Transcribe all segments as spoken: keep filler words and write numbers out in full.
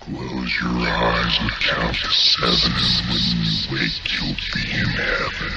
Close your eyes and count to seven, and when you wake, you'll be in heaven.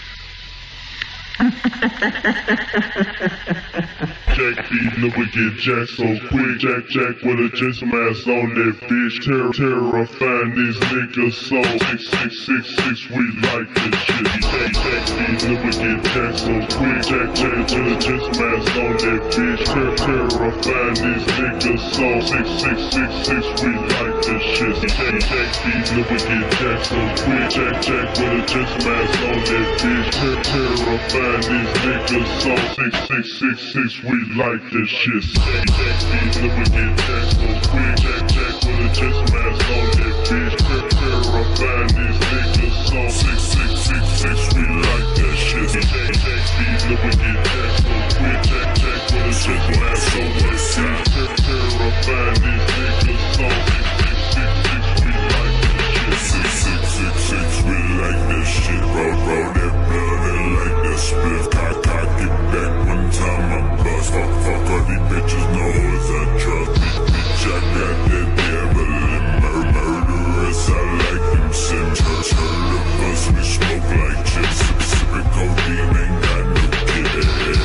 Jack beating the wicked Jack so quick. Jack Jack with a Jason mask on that bitch. Terror terrifying these niggas so six six six six we like this shit. Jack Jack beating the wicked Jack so quick. Jack Jack with a Jason mask on that bitch. Terror terrifying these niggas so six six six six we like this shit. Jack Jack beating the wicked Jack so quick. Jack Jack with a Jason mask on that bitch. Terror terrifying these niggas so six six six six we like this shit. Jack Jack beating the wicked Jack so quick. Jack Jack with a Jason mask on that bitch. Terror terrifying these niggas so six six six six we like that shit. Jack Jack beating the wicked Jack so quick. Jack Jack with a Jason mask on that bitch. Terror terrifying these niggas so six six six six we like this shit. Six six six six we like this shit. Roll roll that blood and like that spliff. Cock cock get back one time I bust. Fuck fuck all these bitches know who's I trust. Bitch I got that devil in mur murderous. I like them sims. Heard heard of us we smoke like chips. Sip sippin' codeine ain't got no kids.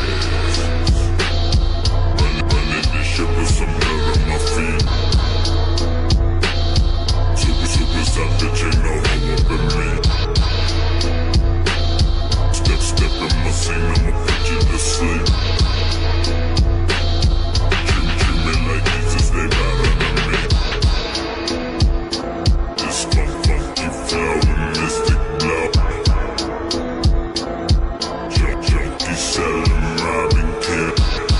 Run running this shit with some blood on my feet. Super super stop bitch ain't no hoe up in me. Step step in my scene I'ma put you to sleep. Treat treat me like Jesus they bout under me. This funk funky flow and mystic blow. Junk junkie selling robbing kid.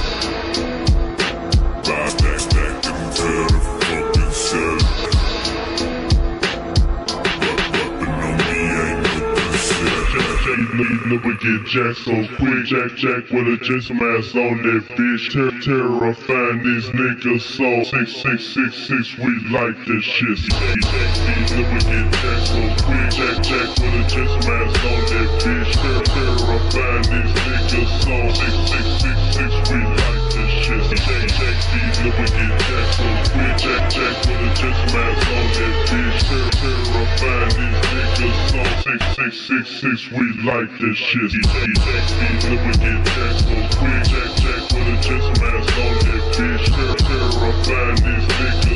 Buy stack stack them to the fucking cell. Weapon on me ain't no consent. Beating the wicked Jack so quick. Jack Jack with a Jason mask on that bitch. Ter terrifying these niggas so six six six six we like this shit. Jack Jack beating the wicked Jack so quick. Jack Jack with a Jason mask on that bitch. Ter terrifying these niggas so six six six six we like this shit. Jack Jack beating the wicked Jack so quick. Jack Jack with a Jason mask on that bitch. Ter terrifying these niggas so six six six six we like this shit. Jack Jack beating the wicked Jack so quick. Jack Jack with a Jason mask on that bitch. Ter terrifying these niggas